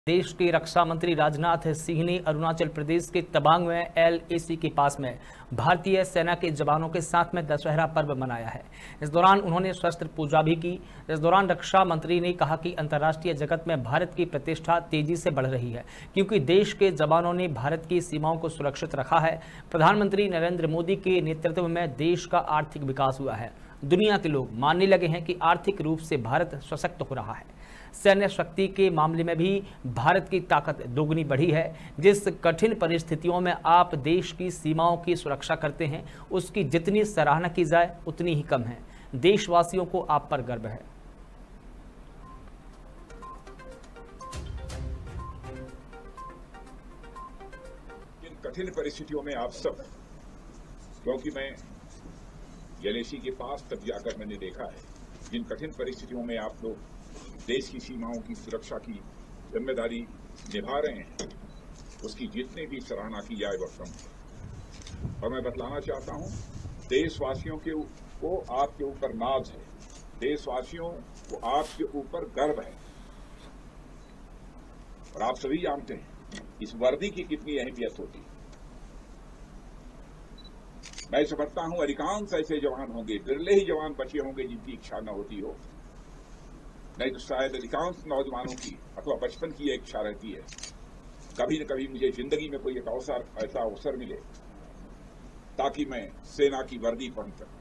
देश के रक्षा मंत्री राजनाथ सिंह ने अरुणाचल प्रदेश के तवांग में LAC के पास में भारतीय सेना के जवानों के साथ में दशहरा पर्व मनाया है। इस दौरान उन्होंने शस्त्र पूजा भी की। इस दौरान रक्षा मंत्री ने कहा कि अंतर्राष्ट्रीय जगत में भारत की प्रतिष्ठा तेजी से बढ़ रही है, क्योंकि देश के जवानों ने भारत की सीमाओं को सुरक्षित रखा है। प्रधानमंत्री नरेंद्र मोदी के नेतृत्व में देश का आर्थिक विकास हुआ है। दुनिया के लोग मानने लगे हैं कि आर्थिक रूप से भारत सशक्त हो रहा है। सैन्य शक्ति के मामले में भी भारत की ताकत दोगुनी बढ़ी है। जिस कठिन परिस्थितियों में आप देश की सीमाओं की सुरक्षा करते हैं, उसकी जितनी सराहना की जाए उतनी ही कम है। देशवासियों को आप पर गर्व है। इन कठिन परिस्थितियों में आप सब, क्योंकि मैं LAC के पास तब जाकर मैंने देखा है, जिन कठिन परिस्थितियों में आप लोग देश की सीमाओं की सुरक्षा की जिम्मेदारी निभा रहे हैं, उसकी जितनी भी सराहना की जाए वह कम है। और मैं बतलाना चाहता हूं, देशवासियों को आपके ऊपर नाज है, देशवासियों को आपके ऊपर गर्व है। और आप सभी जानते हैं इस वर्दी की कितनी अहमियत होती है। मैं समझता हूं अधिकांश ऐसे जवान होंगे, बिरले ही जवान बचे होंगे जिनकी इच्छा न होती हो, नहीं तो शायद अधिकांश नौजवानों की अथवा बचपन की इच्छा रहती है, कभी न कभी मुझे जिंदगी में कोई एक ऐसा अवसर मिले ताकि मैं सेना की वर्दी पहन सकूं।